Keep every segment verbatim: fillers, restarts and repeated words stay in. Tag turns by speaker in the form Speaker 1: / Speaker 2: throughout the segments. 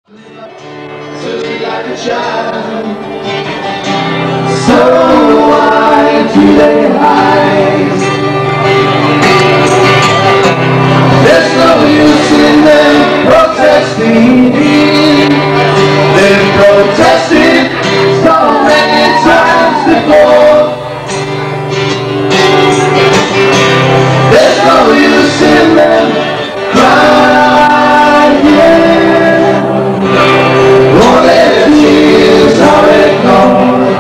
Speaker 1: Like a child, so why do they hide? There's no use in them protesting. They've protested so many times before. There's no use in them crying. All their tears are ignored.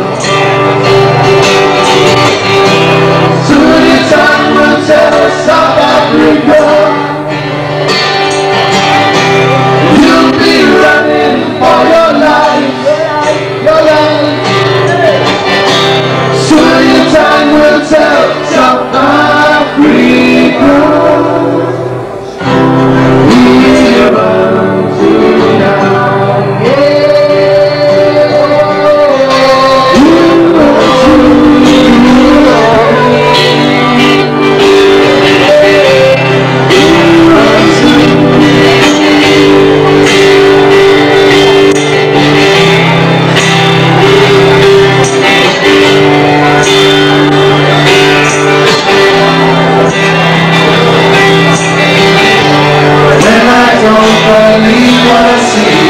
Speaker 1: Soon your time will tell South Africa. You'll be running for your life, your life. Soon your time will tell South Africa. We run tonight, yeah. You run When I don't believe what I see,